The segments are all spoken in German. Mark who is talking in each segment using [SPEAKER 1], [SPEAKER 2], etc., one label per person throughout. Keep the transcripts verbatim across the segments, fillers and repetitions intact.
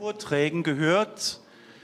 [SPEAKER 1] Vorträgen gehört,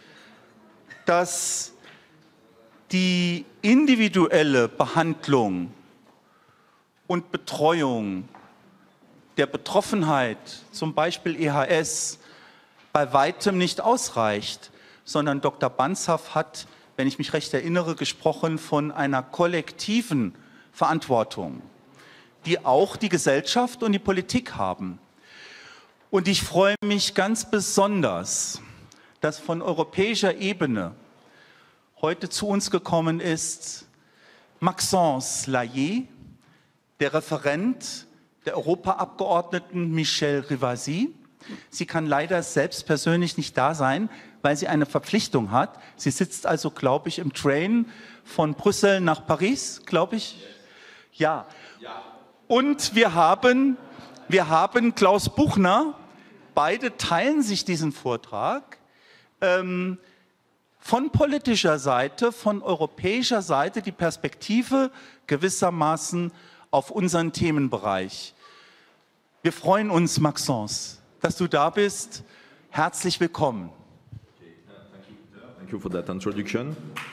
[SPEAKER 1] dass die individuelle Behandlung und Betreuung der Betroffenheit, zum Beispiel E H S, bei weitem nicht ausreicht, sondern Doktor Banzhaf hat, wenn ich mich recht erinnere, gesprochen von einer kollektiven Verantwortung, die auch die Gesellschaft und die Politik haben. Und ich freue mich ganz besonders, dass von europäischer Ebene heute zu uns gekommen ist Maxence Laillé, der Referent der Europaabgeordneten Michèle Rivasi. Sie kann leider selbst persönlich nicht da sein, weil sie eine Verpflichtung hat. Sie sitzt also, glaube ich, im Train von Brüssel nach Paris, glaube ich. Ja. Und wir haben, wir haben Klaus Buchner. Beide teilen sich diesen Vortrag. Ähm, von politischer Seite, von europäischer Seite die Perspektive gewissermaßen auf unseren Themenbereich. Wir freuen uns, Maxence, dass du da bist. Herzlich willkommen.
[SPEAKER 2] Thank you for that introduction.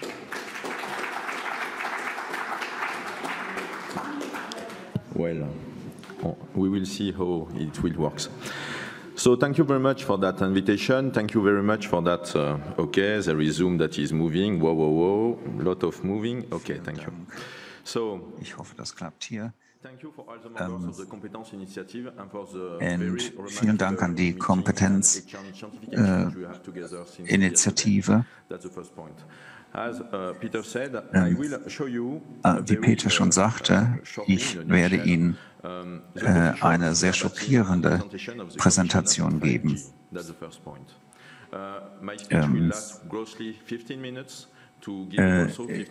[SPEAKER 2] Well, we will see how it will work. So thank you very much for that invitation. Thank you very much for that. Uh, okay, there is Zoom that is moving. Whoa, whoa, whoa. A lot of moving. Okay, thank you. So
[SPEAKER 3] ich hoffe, das klappt hier.
[SPEAKER 2] Ähm,
[SPEAKER 3] und vielen Dank an die Kompetenzinitiative. Ähm, wie Peter schon sagte, ich werde Ihnen äh, eine sehr schockierende Präsentation geben. Ähm, Äh,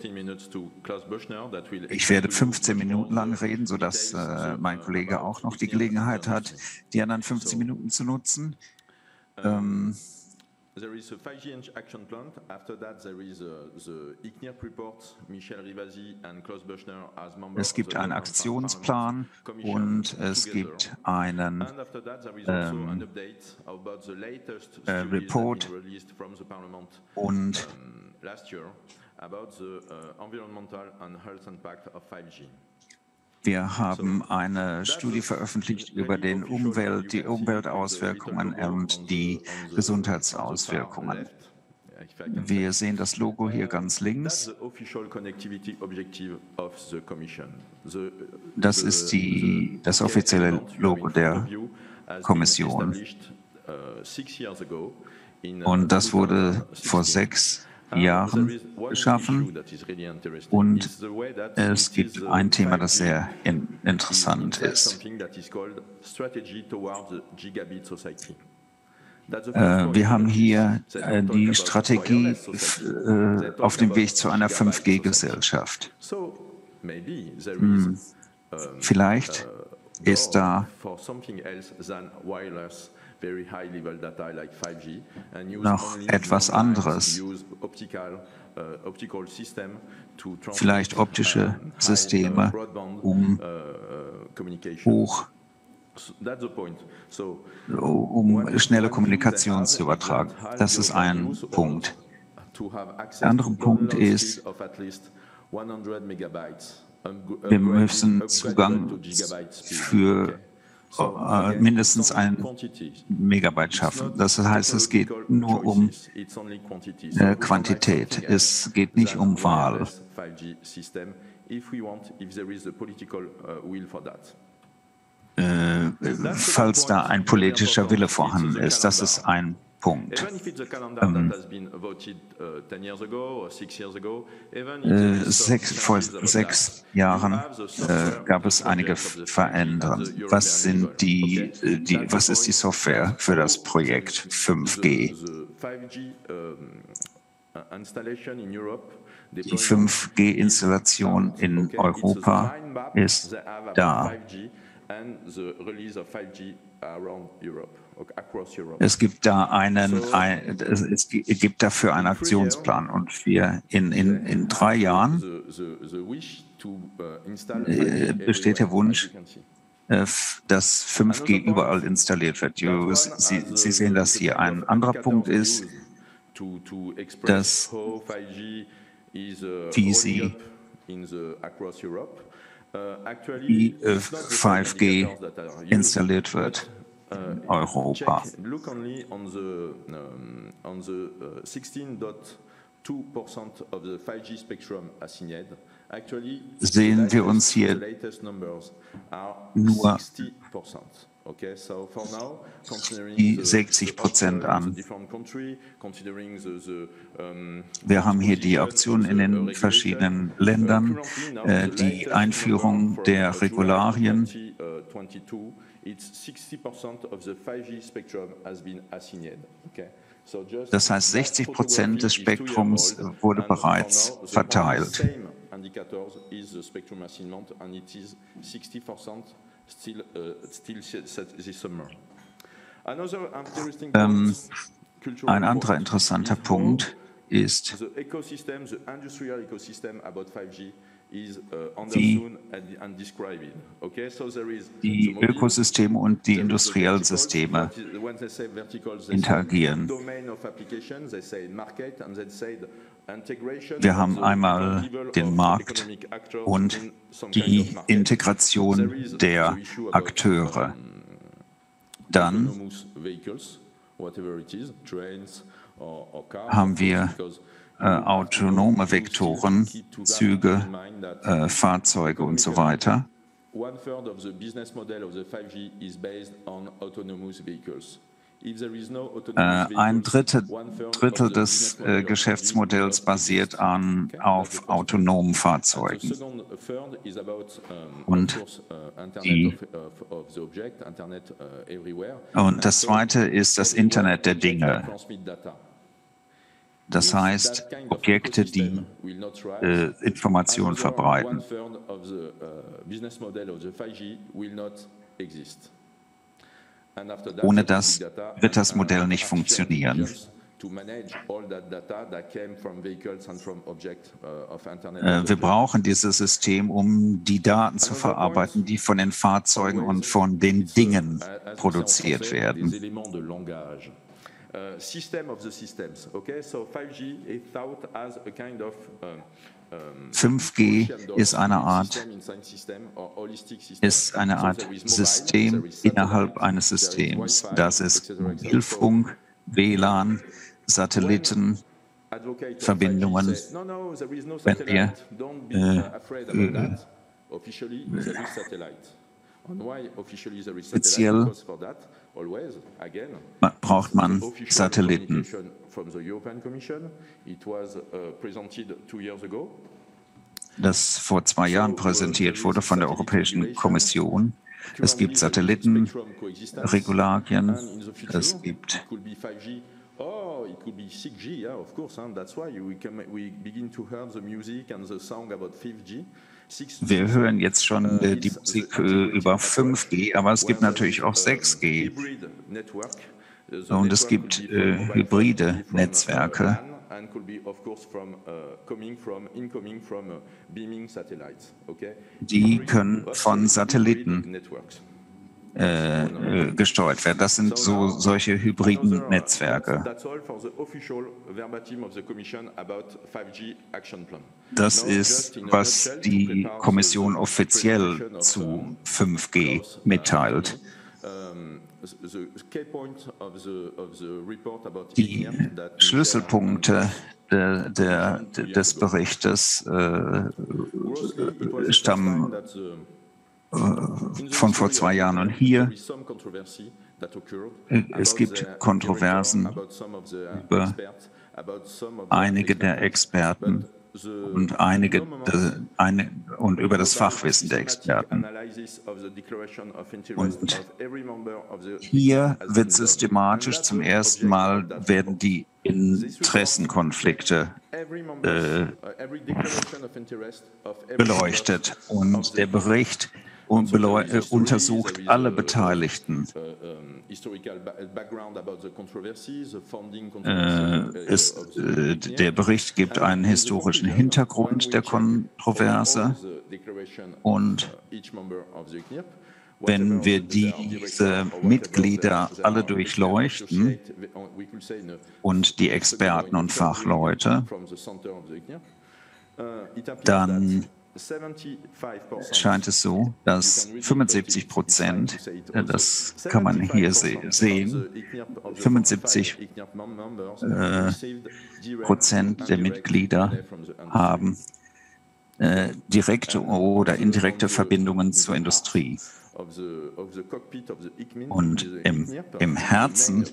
[SPEAKER 3] ich werde fünfzehn Minuten lang reden, sodass äh, mein Kollege auch noch die Gelegenheit hat, die anderen fünfzehn Minuten zu nutzen. Ähm, es gibt einen Aktionsplan und es gibt einen ähm, äh, Report und wir haben eine Studie veröffentlicht über den Umwelt, die Umweltauswirkungen und die Gesundheitsauswirkungen. Wir sehen das Logo hier ganz links. Das ist die, das offizielle Logo der Kommission. Und das wurde vor sechs Jahren geschaffen. Und es gibt ein Thema, das sehr in, interessant ist. Äh, wir haben hier äh, die Strategie äh, auf dem Weg zu einer fünf G Gesellschaft. Hm. Vielleicht ist da noch etwas anderes, vielleicht optische Systeme, um hoch, um schnelle Kommunikation zu übertragen. Das ist ein Punkt. Der andere Punkt ist, wir müssen Zugang für äh, mindestens ein Megabyte schaffen. Das heißt, es geht nur um äh, Quantität. Es geht nicht um Wahl. Äh, falls da ein politischer Wille vorhanden ist, das ist ein Punkt. Ähm, äh, sechs, vor sechs Jahren äh, gab es einige Veränderungen. Was sind die, die, was ist die Software für das Projekt fünf G? Die fünf G Installation in Europa ist da. Es gibt da einen, ein, es gibt dafür einen Aktionsplan und wir in, in, in drei Jahren äh, besteht der Wunsch, dass fünf G überall installiert wird. Sie, Sie sehen, dass hier ein anderer Punkt ist, dass wie Sie wie fünf G installiert wird in Europa. Sehen wir uns hier nur die sechzig Prozent an. Wir haben hier die Auktionen in den verschiedenen Ländern, äh, die Einführung der Regularien. Das heißt, sechzig Prozent des Spektrums wurde bereits verteilt. Ähm, ein anderer interessanter Punkt ist, wie die Ökosysteme und die industriellen Systeme interagieren. Wir haben einmal den Markt und die Integration der Akteure. Dann haben wir äh, autonome Vektoren, Züge, äh, Fahrzeuge und so weiter. Äh, ein Drittel, Drittel des äh, Geschäftsmodells basiert an, auf autonomen Fahrzeugen. Und, die, und das Zweite ist das Internet der Dinge. Das heißt, Objekte, die äh, Informationen verbreiten. Ohne das wird das Modell nicht funktionieren. Wir brauchen dieses System, um die Daten zu verarbeiten, die von den Fahrzeugen und von den Dingen produziert werden. fünf G ist eine Art, ist eine Art System innerhalb eines Systems. Das ist Mobilfunk, W L A N, Satelliten, Verbindungen. Wenn wir äh, äh, speziell braucht man Satelliten. Das vor zwei Jahren präsentiert wurde von der Europäischen Kommission. Es gibt Satellitenregularien, es gibt
[SPEAKER 2] Oh, it could be six G, yeah, of course. Huh? That's why we, can, we begin to hear the music and the song about five G.
[SPEAKER 3] Wir hören jetzt schon äh, die Musik äh, über fünf G, aber es gibt natürlich auch sechs G. Und es gibt äh, hybride Netzwerke. Die können von Satelliten Äh, gesteuert werden. Das sind so solche hybriden Netzwerke. Das ist, was die Kommission offiziell zu fünf G mitteilt. Die Schlüsselpunkte der, der, des Berichtes äh, stammen von vor zwei Jahren. Und hier, es gibt Kontroversen über einige der Experten und, einige, eine, und über das Fachwissen der Experten. Und hier wird systematisch zum ersten Mal werden die Interessenkonflikte äh, beleuchtet. Und der Bericht und äh, untersucht alle Beteiligten. Äh, ist, äh, der Bericht gibt einen historischen Hintergrund der Kontroverse und wenn wir diese Mitglieder alle durchleuchten und die Experten und Fachleute, dann scheint es so, dass fünfundsiebzig Prozent, das kann man hier sehen, fünfundsiebzig Prozent der Mitglieder haben äh, direkte oder indirekte Verbindungen zur Industrie. Und im, im Herzen,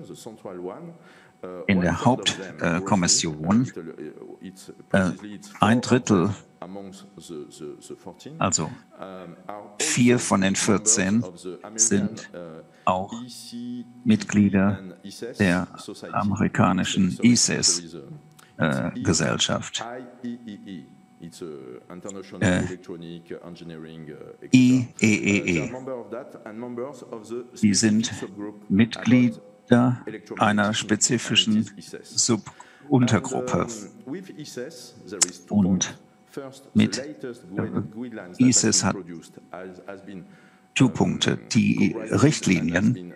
[SPEAKER 3] in der Hauptkommission, äh, ein Drittel, also vier von den vierzehn, sind auch Mitglieder der amerikanischen I S E S-Gesellschaft. Äh, I E E E. Die sind Mitglieder einer spezifischen Subuntergruppe. Und mit I S E S hat zwei Punkte. Die Richtlinien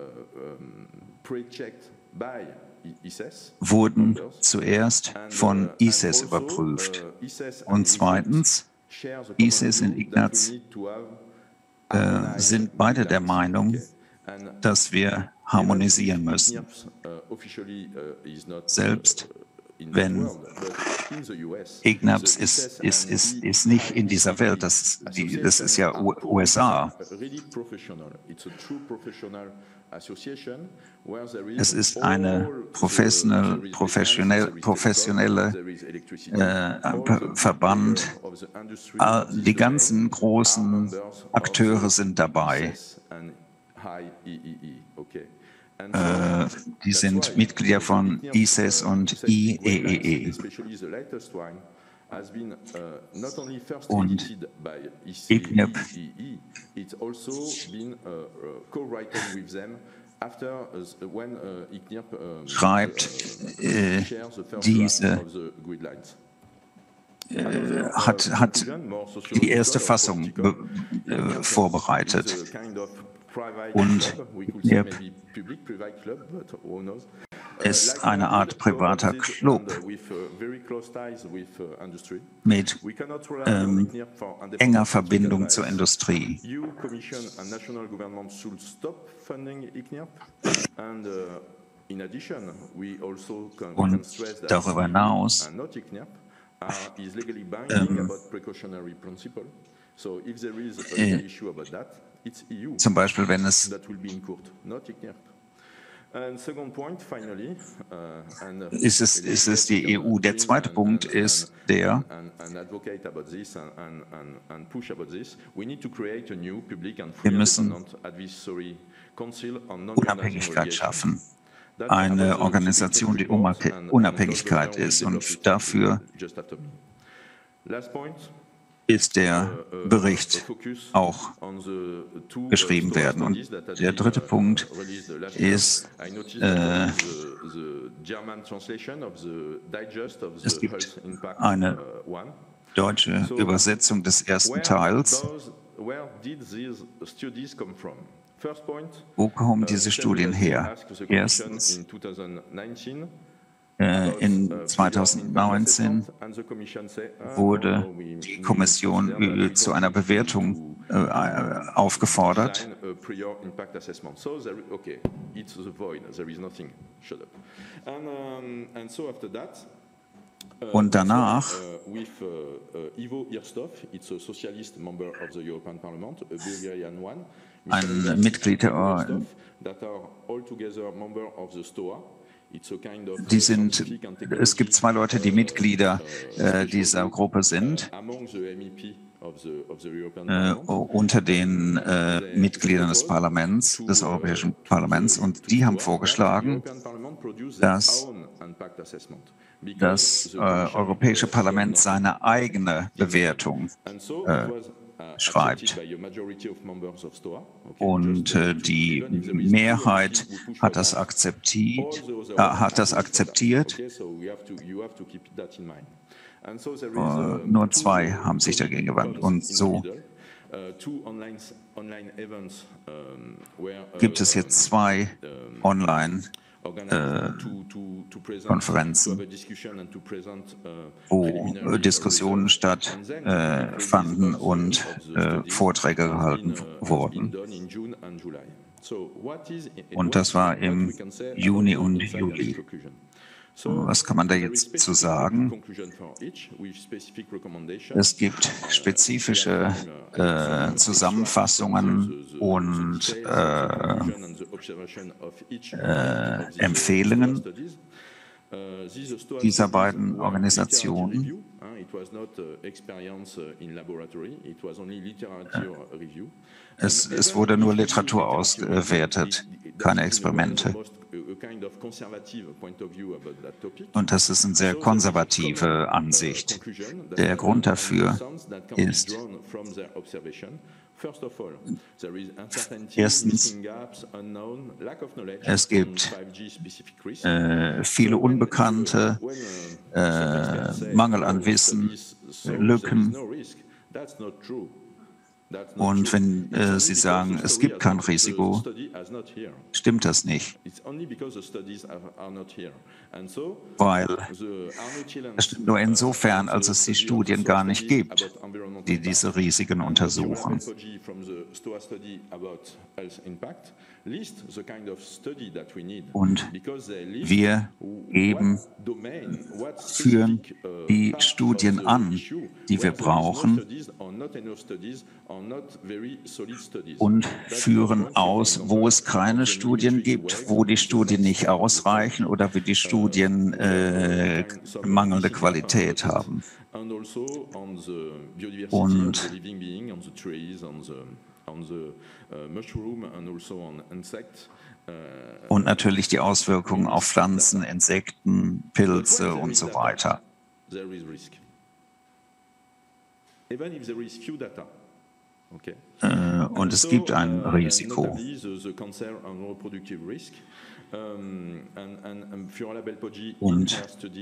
[SPEAKER 3] wurden zuerst von I S E S überprüft. Und zweitens, I S E S und Ignaz äh, sind beide der Meinung, dass wir harmonisieren müssen. Selbst wenn Ignaz ist, ist, ist, ist nicht in dieser Welt, das, die, das ist ja U S A. Es ist eine professionelle, professionelle, professionelle äh, Verband. Die ganzen großen Akteure sind dabei. Äh, die sind Mitglieder von I S E S und I E E E. Und I G N I P schreibt äh, diese, äh, hat, hat die erste Fassung be, äh, vorbereitet. Und I G N I P ist eine Art privater Club mit ähm, enger Verbindung zur Industrie. Und darüber hinaus ähm, äh, zum Beispiel, wenn es ist es, ist es die E U. Der zweite Punkt ist der, wir müssen Unabhängigkeit schaffen. Eine Organisation, die Unabhängigkeit ist. Und dafür ist der Bericht auch geschrieben werden. Und der dritte Punkt ist, äh, es gibt eine deutsche Übersetzung des ersten Teils. Wo kommen diese Studien her? Erstens, in zweitausendneunzehn wurde die Kommission zu einer Bewertung äh, aufgefordert. Und danach ein Mitglied der Die sind, es gibt zwei Leute, die Mitglieder äh, dieser Gruppe sind, äh, unter den äh, Mitgliedern des Parlaments, des Europäischen Parlaments, und die haben vorgeschlagen, dass das äh, Europäische Parlament seine eigene Bewertung äh, schreibt. Und äh, die Mehrheit hat das akzeptiert. Äh, hat das akzeptiert. Äh, nur zwei haben sich dagegen gewandt. Und so gibt es jetzt zwei Online-Konferenzen, wo Diskussionen stattfanden und äh, Vorträge gehalten wurden. Und das war im Juni und Juli. Was kann man da jetzt zu sagen? Es gibt spezifische äh, Zusammenfassungen und äh, äh, Empfehlungen dieser beiden Organisationen. Es, es wurde nur Literatur ausgewertet, keine Experimente. Und das ist eine sehr konservative Ansicht. Der Grund dafür ist, erstens, es gibt äh, viele Unbekannte, äh, Mangel an Wissen, Lücken. Und wenn äh, Sie sagen, es gibt kein Risiko, stimmt das nicht. Weil es stimmt nur insofern, als es die Studien gar nicht gibt, die diese Risiken untersuchen. Und wir eben führen die Studien an, die wir brauchen, und führen aus, wo es keine Studien gibt, wo die Studien nicht ausreichen oder wo die Studien äh, mangelnde Qualität haben. Und Und natürlich die Auswirkungen auf Pflanzen, Insekten, Pilze und so weiter. Äh, und es gibt ein Risiko. Und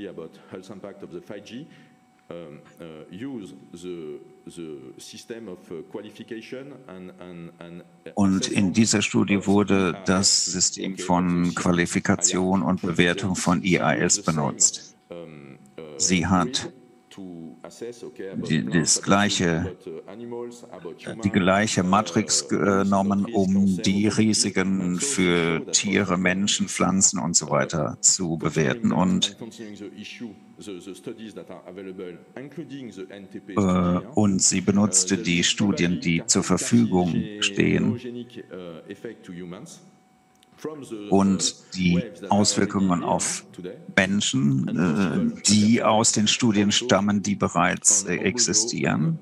[SPEAKER 3] Und in dieser Studie wurde das System von Qualifikation und Bewertung von I A S benutzt. Sie hat die, das gleiche, die gleiche Matrix genommen, um die Risiken für Tiere, Menschen, Pflanzen und so weiter zu bewerten. Und, äh, und sie benutzte die Studien, die zur Verfügung stehen, und die Auswirkungen auf Menschen, äh, die aus den Studien stammen, die bereits äh, existieren.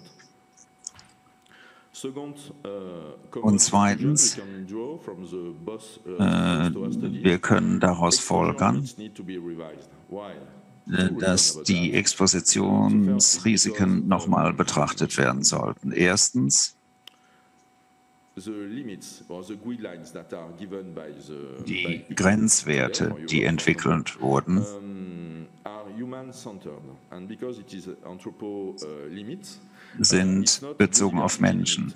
[SPEAKER 3] Und zweitens, äh, wir können daraus folgern, äh, dass die Expositionsrisiken nochmal betrachtet werden sollten. Erstens, die Grenzwerte, die entwickelt wurden, sind bezogen auf Menschen.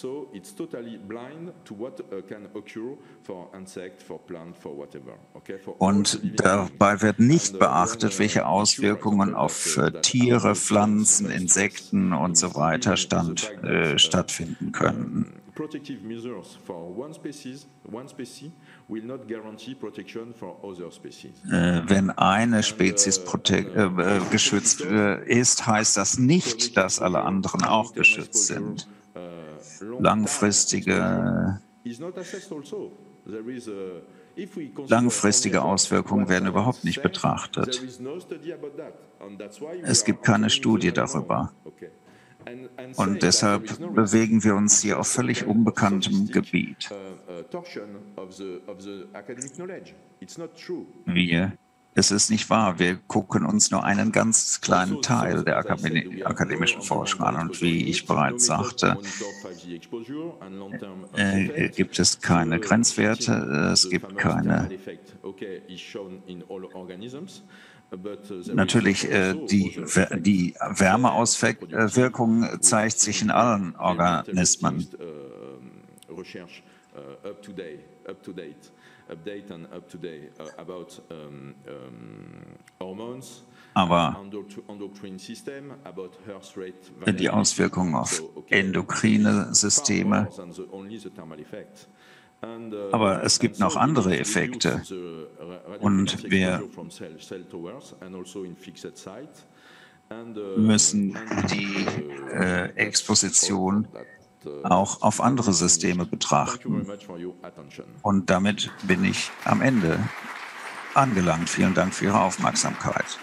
[SPEAKER 3] Und dabei wird nicht beachtet, welche Auswirkungen auf Tiere, Pflanzen, Insekten und so weiter stand, äh, stattfinden könnten. Protective measures for one species, one species will not guarantee protection for other species. Äh, wenn eine Spezies äh, geschützt äh, ist, heißt das nicht, dass alle anderen auch geschützt sind. Langfristige, langfristige Auswirkungen werden überhaupt nicht betrachtet. Es gibt keine Studie darüber. Und deshalb bewegen wir uns hier auf völlig unbekanntem Gebiet. Wir Es ist nicht wahr. Wir gucken uns nur einen ganz kleinen Teil der akademischen Forschung an. Und wie ich bereits sagte, äh, gibt es keine Grenzwerte, es gibt keine... Natürlich, äh, die, die Wärmeauswirkung zeigt sich in allen Organismen. Aber die Auswirkungen auf endokrine Systeme. Aber es gibt noch andere Effekte. Und wir müssen die äh, Exposition auch auf andere Systeme betrachten. Und damit bin ich am Ende angelangt. Vielen Dank für Ihre Aufmerksamkeit.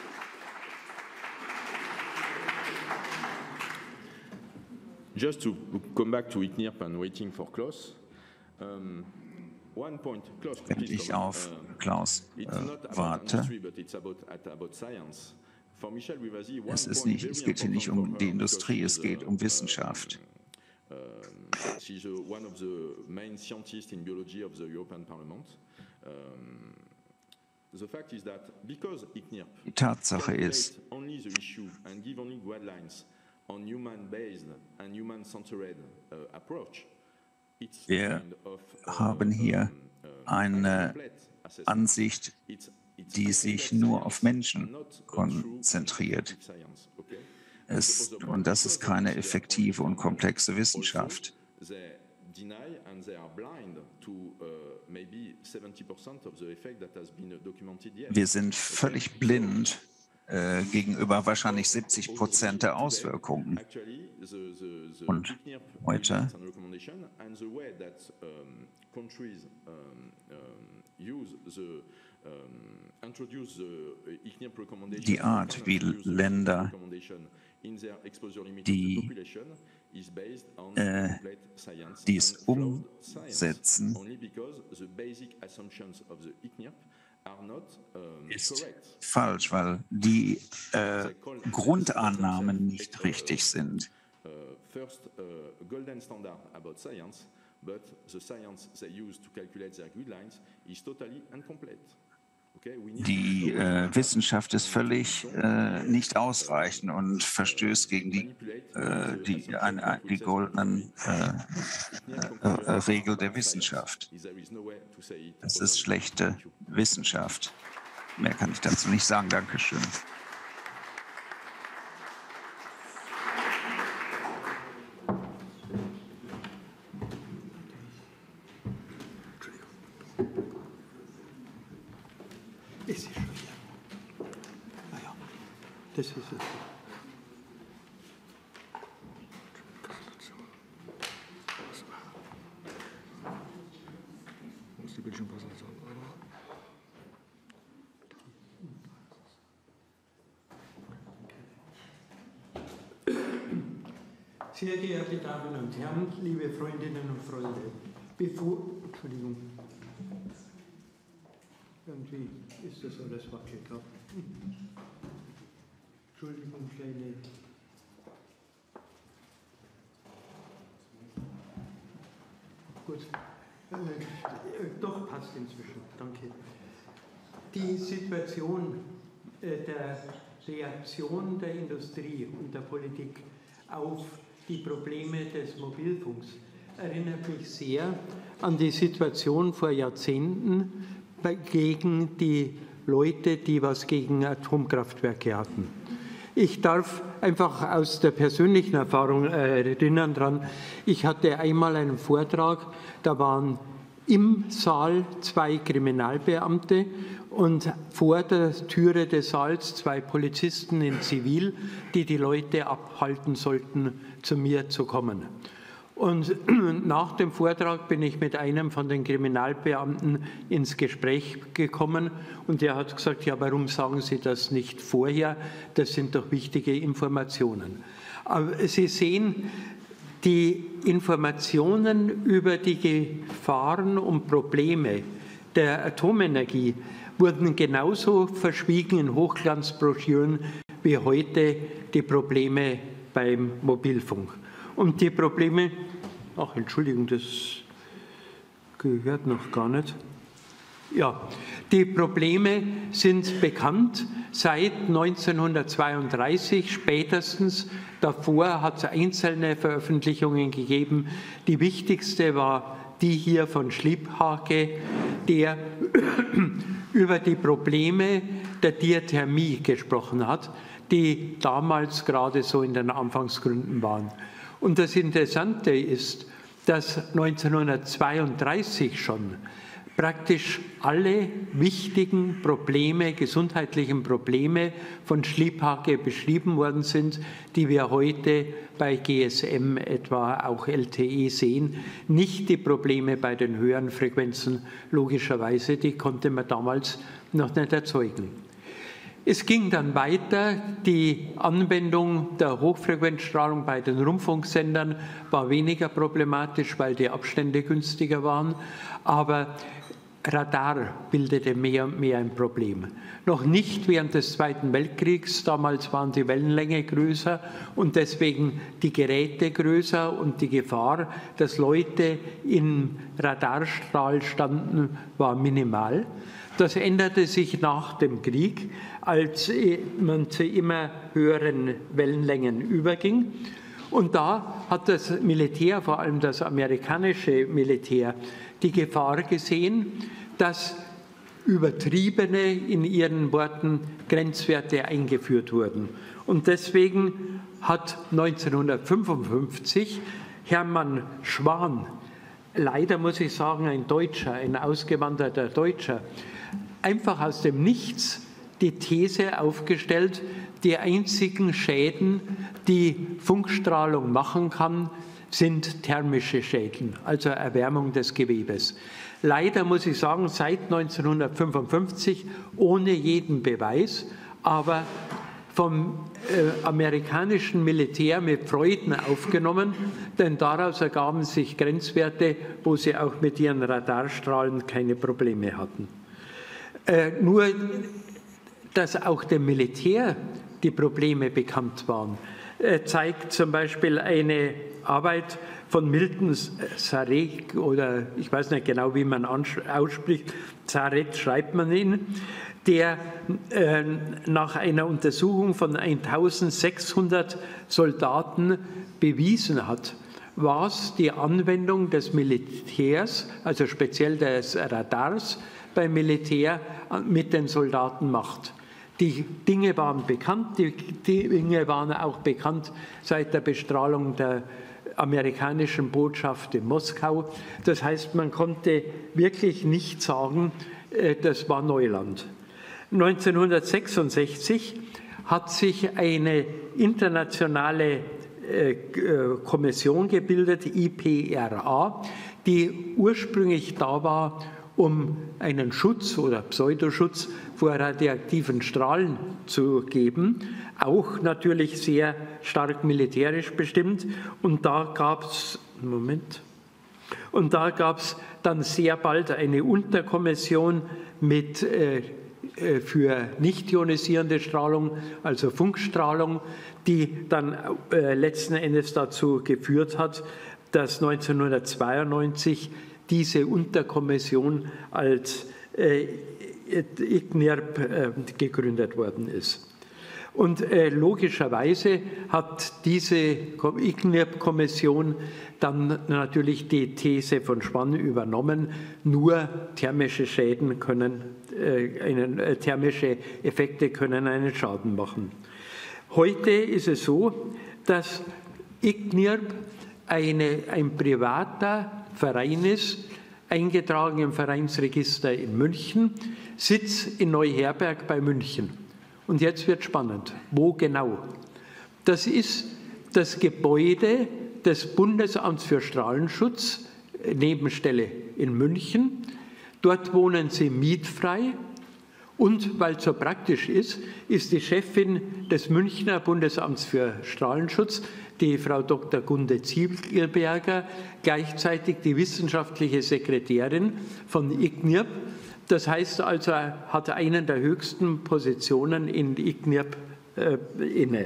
[SPEAKER 2] Just to come back to I C N I R P and waiting for Klaus. Um, one point, Klaus,
[SPEAKER 3] Wenn ich auf Klaus äh, warte, es ist nicht, es geht hier nicht um die Industrie, es geht um Wissenschaft.
[SPEAKER 2] She's one of the main scientists in biology of the European Parliament. The fact is that because I C N I R P
[SPEAKER 3] Die Tatsache ist,
[SPEAKER 2] only the issue and give only guidelines on human-based and human-centered uh, approach, it's
[SPEAKER 3] wir
[SPEAKER 2] kind of, uh,
[SPEAKER 3] haben hier eine Ansicht, die sich nur auf Menschen konzentriert. Es, und das ist keine effektive und komplexe Wissenschaft. Wir sind völlig blind äh, gegenüber wahrscheinlich siebzig Prozent der Auswirkungen. Und heute die Art, wie Länder die äh, dies umsetzen, ist falsch, weil die äh, Grundannahmen nicht richtig sind. Die äh, Wissenschaft ist völlig äh, nicht ausreichend und verstößt gegen die, äh, die, äh, die goldenen äh, äh, äh, Regel der Wissenschaft. Das ist schlechte Wissenschaft. Mehr kann ich dazu nicht sagen. Dankeschön.
[SPEAKER 4] Ist sie schon hier? Naja, das ist es. Muss die Bildschirmpräsentation, oder? Sehr geehrte Damen und Herren, liebe Freundinnen und Freunde, bevor, Entschuldigung, irgendwie ist das alles wackelig. Entschuldigung, kleine. Gut. Äh, doch, passt inzwischen. Danke. Die Situation äh, der Reaktion der Industrie und der Politik auf die Probleme des Mobilfunks erinnert mich sehr an die Situation vor Jahrzehnten gegen die Leute, die was gegen Atomkraftwerke hatten. Ich darf einfach aus der persönlichen Erfahrung erinnern daran, ich hatte einmal einen Vortrag, da waren im Saal zwei Kriminalbeamte und vor der Türe des Saals zwei Polizisten in Zivil, die die Leute abhalten sollten, zu mir zu kommen. Und nach dem Vortrag bin ich mit einem von den Kriminalbeamten ins Gespräch gekommen und der hat gesagt, ja, warum sagen Sie das nicht vorher? Das sind doch wichtige Informationen. Aber Sie sehen, die Informationen über die Gefahren und Probleme der Atomenergie wurden genauso verschwiegen in Hochglanzbroschüren wie heute die Probleme beim Mobilfunk. Und die Probleme, ach Entschuldigung, das gehört noch gar nicht. Ja, die Probleme sind bekannt seit neunzehnhundertzweiunddreißig spätestens. Davor hat es einzelne Veröffentlichungen gegeben. Die wichtigste war die hier von Schliephake, der über die Probleme der Diathermie gesprochen hat, die damals gerade so in den Anfangsgründen waren. Und das Interessante ist, dass neunzehnhundertzweiunddreißig schon praktisch alle wichtigen Probleme, gesundheitlichen Probleme von Schliephake beschrieben worden sind, die wir heute bei G S M, etwa auch L T E sehen. Nicht die Probleme bei den höheren Frequenzen, logischerweise, die konnte man damals noch nicht erzeugen. Es ging dann weiter, die Anwendung der Hochfrequenzstrahlung bei den Rundfunksendern war weniger problematisch, weil die Abstände günstiger waren, aber Radar bildete mehr und mehr ein Problem. Noch nicht während des Zweiten Weltkriegs, damals waren die Wellenlänge größer und deswegen die Geräte größer und die Gefahr, dass Leute im Radarstrahl standen, war minimal. Das änderte sich nach dem Krieg, als man zu immer höheren Wellenlängen überging. Und da hat das Militär, vor allem das amerikanische Militär, die Gefahr gesehen, dass übertriebene, in ihren Worten, Grenzwerte eingeführt wurden. Und deswegen hat neunzehnhundertfünfundfünfzig Hermann Schwan, leider muss ich sagen, ein Deutscher, ein ausgewanderter Deutscher, einfach aus dem Nichts die These aufgestellt, die einzigen Schäden, die Funkstrahlung machen kann, sind thermische Schäden, also Erwärmung des Gewebes. Leider muss ich sagen, seit neunzehnhundertfünfundfünfzig ohne jeden Beweis, aber vom äh, amerikanischen Militär mit Freuden aufgenommen, denn daraus ergaben sich Grenzwerte, wo sie auch mit ihren Radarstrahlen keine Probleme hatten. Äh, nur, dass auch dem Militär die Probleme bekannt waren, äh, zeigt zum Beispiel eine Arbeit von Milton Sarek, oder ich weiß nicht genau, wie man ausspricht, Zaret schreibt man ihn, der äh, nach einer Untersuchung von eintausendsechshundert Soldaten bewiesen hat, was die Anwendung des Militärs, also speziell des Radars beim Militär, mit den Soldaten macht. Die Dinge waren bekannt, die Dinge waren auch bekannt seit der Bestrahlung der amerikanischen Botschaft in Moskau. Das heißt, man konnte wirklich nicht sagen, das war Neuland. neunzehnhundertsechsundsechzig hat sich eine internationale Kommission gebildet, I P R A, die ursprünglich da war, um einen Schutz oder Pseudoschutz vor radioaktiven Strahlen zu geben, auch natürlich sehr stark militärisch bestimmt. Und da gab es, Moment, und da gab es dann sehr bald eine Unterkommission mit äh, für nicht ionisierende Strahlung, also Funkstrahlung, die dann äh, letzten Endes dazu geführt hat, dass neunzehnhundertzweiundneunzig diese Unterkommission als äh, I C N I R P äh, gegründet worden ist. Und äh, logischerweise hat diese I C N I R P-Kommission dann natürlich die These von Schwann übernommen, nur thermische Schäden können, äh, einen, äh, thermische Effekte können einen Schaden machen. Heute ist es so, dass I C N I R P eine, ein privater Verein ist, eingetragen im Vereinsregister in München, Sitz in Neuherberg bei München. Und jetzt wird spannend. Wo genau? Das ist das Gebäude des Bundesamts für Strahlenschutz, Nebenstelle in München. Dort wohnen sie mietfrei. Und weil es so praktisch ist, ist die Chefin des Münchner Bundesamts für Strahlenschutz, die Frau Doktor Gunde Zielberger, gleichzeitig die wissenschaftliche Sekretärin von I C N I R P, Das heißt also, er hat einen der höchsten Positionen in I C N I R P äh, inne.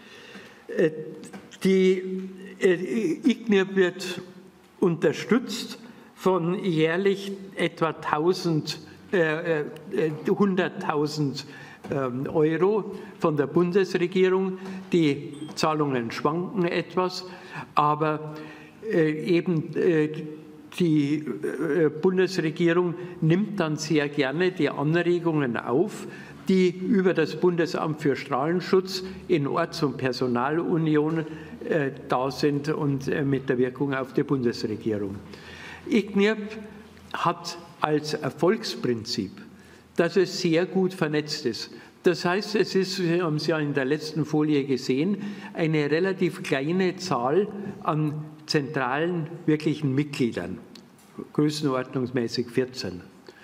[SPEAKER 4] Äh, die äh, I C N I R P wird unterstützt von jährlich etwa tausend, äh, äh, hunderttausend äh, Euro von der Bundesregierung. Die Zahlungen schwanken etwas, aber äh, eben äh, die äh, Bundesregierung nimmt dann sehr gerne die Anregungen auf, die über das Bundesamt für Strahlenschutz in Orts- und Personalunion äh, da sind und äh, mit der Wirkung auf die Bundesregierung. I C N I R P hat als Erfolgsprinzip, dass es sehr gut vernetzt ist. Das heißt, es ist, Sie haben es ja in der letzten Folie gesehen, eine relativ kleine Zahl an zentralen, wirklichen Mitgliedern, größenordnungsmäßig vierzehn.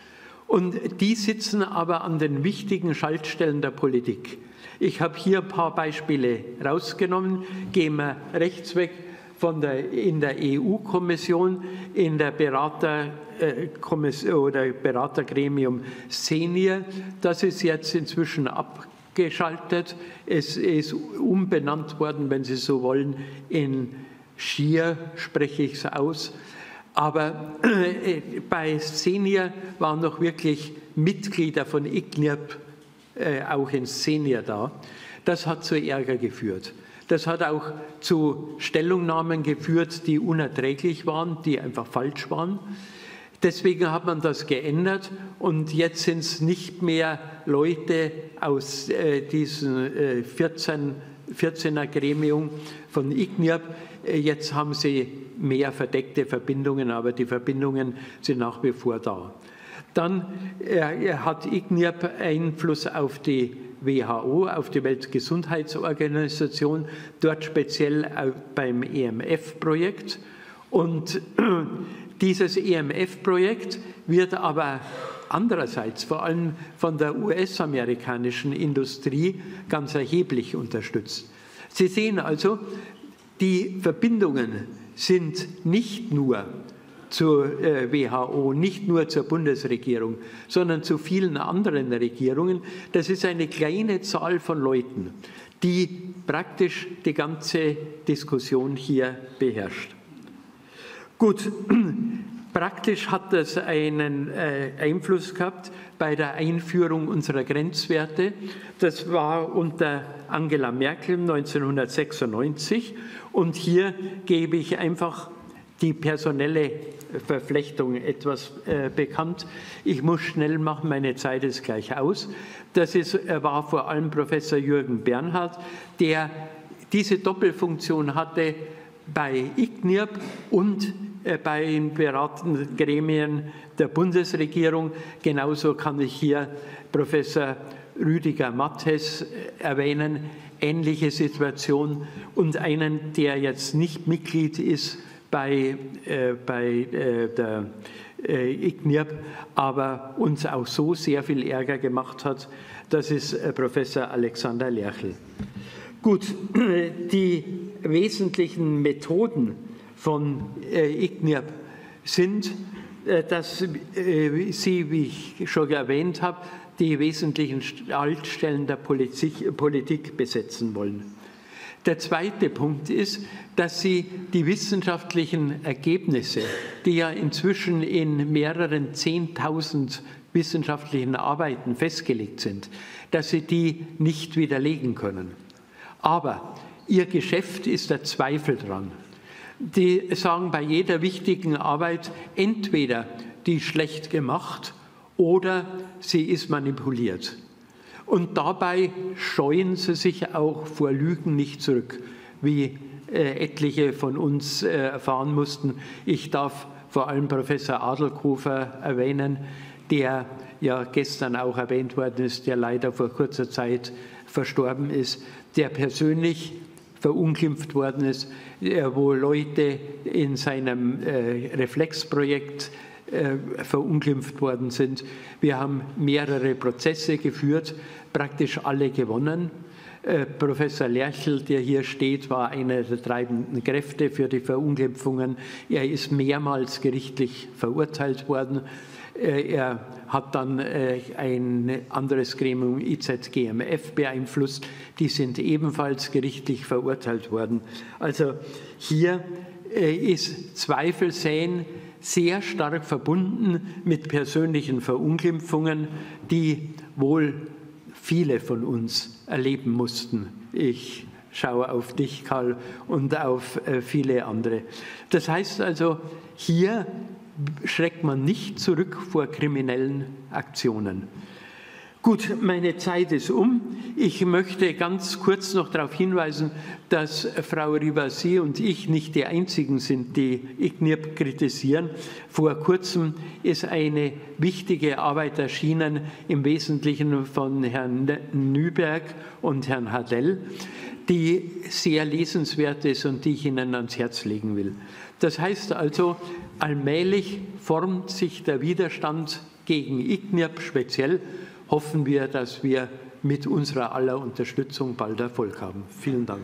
[SPEAKER 4] Und die sitzen aber an den wichtigen Schaltstellen der Politik. Ich habe hier ein paar Beispiele rausgenommen. Gehen wir rechts weg von der, in der E U-Kommission, in der Berater, äh, Kommission, oder Beratergremium Senior. Das ist jetzt inzwischen abgeschaltet. Es ist umbenannt worden, wenn Sie so wollen, in Schier, spreche ich es aus. Aber äh, bei Senior waren noch wirklich Mitglieder von I C N I R P äh, auch in Senior da. Das hat zu Ärger geführt. Das hat auch zu Stellungnahmen geführt, die unerträglich waren, die einfach falsch waren. Deswegen hat man das geändert und jetzt sind es nicht mehr Leute aus äh, diesem äh, vierzehner Gremium von I C N I R P. Jetzt haben sie mehr verdeckte Verbindungen, aber die Verbindungen sind nach wie vor da. Dann äh, hat I C N I R P Einfluss auf die W H O, auf die Weltgesundheitsorganisation, dort speziell beim E M F-Projekt. Und dieses E M F-Projekt wird aber andererseits vor allem von der U S-amerikanischen Industrie ganz erheblich unterstützt. Sie sehen also, die Verbindungen sind nicht nur zur W H O, nicht nur zur Bundesregierung, sondern zu vielen anderen Regierungen. Das ist eine kleine Zahl von Leuten, die praktisch die ganze Diskussion hier beherrscht. Gut, praktisch hat das einen äh, Einfluss gehabt bei der Einführung unserer Grenzwerte. Das war unter Angela Merkel neunzehnhundertsechsundneunzig und hier gebe ich einfach die personelle Verflechtung etwas äh, bekannt. Ich muss schnell machen, meine Zeit ist gleich aus. Das ist, war vor allem Professor Jürgen Bernhard, der diese Doppelfunktion hatte bei I C N I R P und äh, bei den beratenden Gremien der Bundesregierung. Genauso kann ich hier Professor Rüdiger Matthes erwähnen, ähnliche Situation, und einen, der jetzt nicht Mitglied ist bei, äh, bei äh, der äh, I C N I R P, aber uns auch so sehr viel Ärger gemacht hat, das ist äh, Professor Alexander Lerchel. Gut, die wesentlichen Methoden von äh, I C N I R P sind, äh, dass äh, Sie, wie ich schon erwähnt habe, die wesentlichen Schaltstellen der Politik, Politik besetzen wollen. Der zweite Punkt ist, dass Sie die wissenschaftlichen Ergebnisse, die ja inzwischen in mehreren Zehntausend wissenschaftlichen Arbeiten festgelegt sind, dass Sie die nicht widerlegen können. Aber Ihr Geschäft ist der Zweifel dran. Die sagen bei jeder wichtigen Arbeit entweder die ist schlecht gemacht oder sie ist manipuliert. Und dabei scheuen sie sich auch vor Lügen nicht zurück, wie äh, etliche von uns äh, erfahren mussten. Ich darf vor allem Professor Adelkofer erwähnen, der ja gestern auch erwähnt worden ist, der leider vor kurzer Zeit verstorben ist, der persönlich verunglimpft worden ist, äh, wo Leute in seinem äh, Reflexprojekt äh, verunglimpft worden sind. Wir haben mehrere Prozesse geführt, praktisch alle gewonnen. Äh, Professor Lerchel, der hier steht, war einer der treibenden Kräfte für die Verunglimpfungen. Er ist mehrmals gerichtlich verurteilt worden. Er hat dann ein anderes Gremium, I Z G M F, beeinflusst. Die sind ebenfalls gerichtlich verurteilt worden. Also hier ist Zweifel säen sehr stark verbunden mit persönlichen Verunglimpfungen, die wohl viele von uns erleben mussten. Ich schaue auf dich, Karl, und auf viele andere. Das heißt also, hier schreckt man nicht zurück vor kriminellen Aktionen. Gut, meine Zeit ist um. Ich möchte ganz kurz noch darauf hinweisen, dass Frau Rivasi und ich nicht die Einzigen sind, die I G N I R P kritisieren. Vor kurzem ist eine wichtige Arbeit erschienen, im Wesentlichen von Herrn Nüberg und Herrn Hadell, die sehr lesenswert ist und die ich Ihnen ans Herz legen will. Das heißt also, allmählich formt sich der Widerstand gegen I G N I R P speziell. Hoffen wir, dass wir mit unserer aller Unterstützung bald Erfolg haben. Vielen Dank.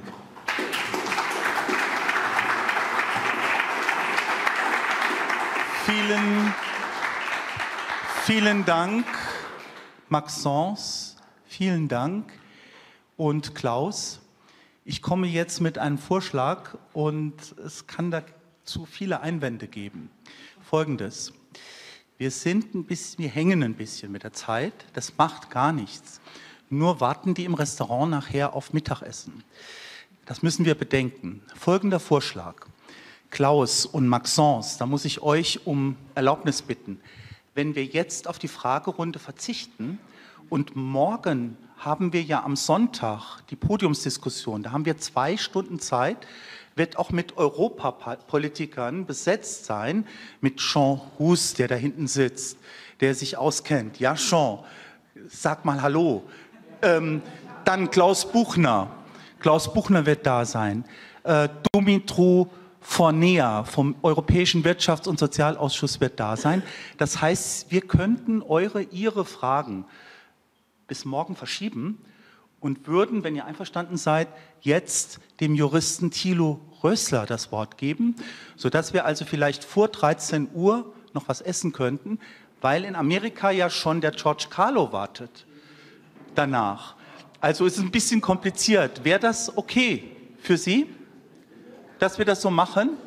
[SPEAKER 1] Vielen, vielen Dank, Maxence. Vielen Dank. Und Klaus, ich komme jetzt mit einem Vorschlag und es kann dazu viele Einwände geben. Folgendes. Wir sind ein bisschen, wir hängen ein bisschen mit der Zeit, das macht gar nichts. Nur warten die im Restaurant nachher auf Mittagessen. Das müssen wir bedenken. Folgender Vorschlag. Klaus und Maxence, da muss ich euch um Erlaubnis bitten. Wenn wir jetzt auf die Fragerunde verzichten und morgen haben wir ja am Sonntag die Podiumsdiskussion, da haben wir zwei Stunden Zeit, wird auch mit Europapolitikern besetzt sein, mit Jean Hus, der da hinten sitzt, der sich auskennt. Ja, Jean, sag mal Hallo. Ähm, dann Klaus Buchner. Klaus Buchner wird da sein. Äh, Dumitru Fornea vom Europäischen Wirtschafts- und Sozialausschuss wird da sein. Das heißt, wir könnten eure, ihre Fragen bis morgen verschieben und würden, wenn ihr einverstanden seid, jetzt dem Juristen Thilo Rösler das Wort geben, sodass wir also vielleicht vor dreizehn Uhr noch was essen könnten, weil in Amerika ja schon der George Carlo wartet danach. Also ist es ein bisschen kompliziert. Wäre das okay für Sie, dass wir das so machen?